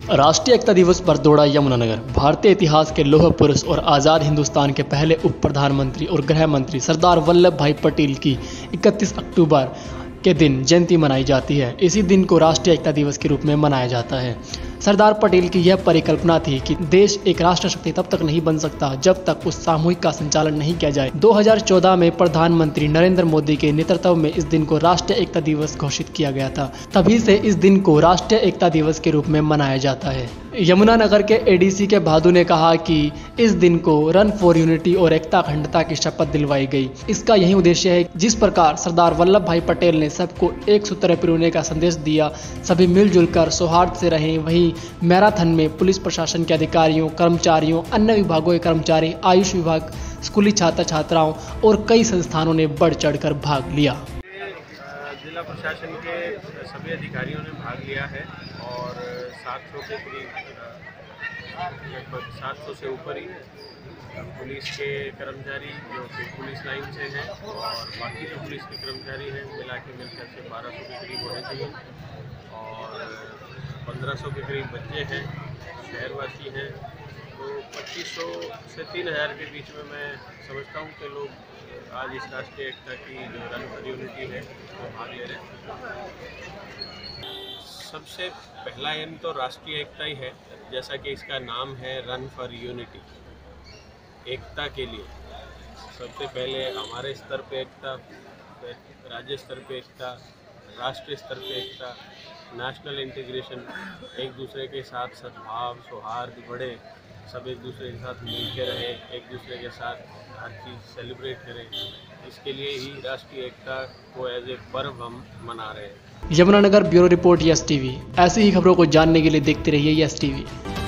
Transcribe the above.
राष्ट्रीय एकता दिवस पर दौड़ा यमुनानगर। भारतीय इतिहास के लौह पुरुष और आज़ाद हिंदुस्तान के पहले उप प्रधानमंत्री और गृह मंत्री सरदार वल्लभ भाई पटेल की 31 अक्टूबर के दिन जयंती मनाई जाती है। इसी दिन को राष्ट्रीय एकता दिवस के रूप में मनाया जाता है। सरदार पटेल की यह परिकल्पना थी कि देश एक राष्ट्र शक्ति तब तक नहीं बन सकता जब तक उस सामूहिक का संचालन नहीं किया जाए। 2014 में प्रधानमंत्री नरेंद्र मोदी के नेतृत्व में इस दिन को राष्ट्रीय एकता दिवस घोषित किया गया था। तभी से इस दिन को राष्ट्रीय एकता दिवस के रूप में मनाया जाता है। यमुनानगर के एडीसी के भादु ने कहा कि इस दिन को रन फॉर यूनिटी और एकता अखंडता की शपथ दिलवाई गई। इसका यही उद्देश्य है, जिस प्रकार सरदार वल्लभ भाई पटेल ने सबको एक सूत्र पर पिरोने का संदेश दिया, सभी मिलजुल कर सौहार्द से रहें। वहीं मैराथन में पुलिस प्रशासन के अधिकारियों, कर्मचारियों, अन्य विभागों के कर्मचारी, आयुष विभाग, स्कूली छात्र छात्राओं और कई संस्थानों ने बढ़ चढ़कर भाग लिया। जिला प्रशासन के सभी अधिकारियों ने भाग लिया है और 700 के करीब, लगभग 700 से ऊपर ही पुलिस के कर्मचारी जो कि पुलिस लाइन से हैं और बाकी जो पुलिस के कर्मचारी हैं मिलकर से 1200 के करीब होने चाहिए और 1500 के करीब बच्चे हैं, शहरवासी हैं। तो 2500 से 3000 के बीच में मैं समझता हूँ कि लोग आज इस राष्ट्रीय एकता की जो रन फॉर यूनिटी है वो भाग ले रहे हैं। सबसे पहला एम तो राष्ट्रीय एकता ही है, जैसा कि इसका नाम है रन फॉर यूनिटी, एकता के लिए। सबसे पहले हमारे स्तर पे एकता, राज्य स्तर पे एकता, राष्ट्रीय स्तर पे एकता, नेशनल इंटीग्रेशन, एक दूसरे के साथ सद्भाव सौहार्द बढ़े, सब एक दूसरे के साथ मिल के रहें, एक दूसरे के साथ हर चीज़ सेलिब्रेट करें। इसके लिए ही राष्ट्रीय एकता को एज ए पर्व हम मना रहे हैं। Yamunanagar bureau report Yes TV. ऐसी ही खबरों को जानने के लिए देखते रहिए यस टीवी।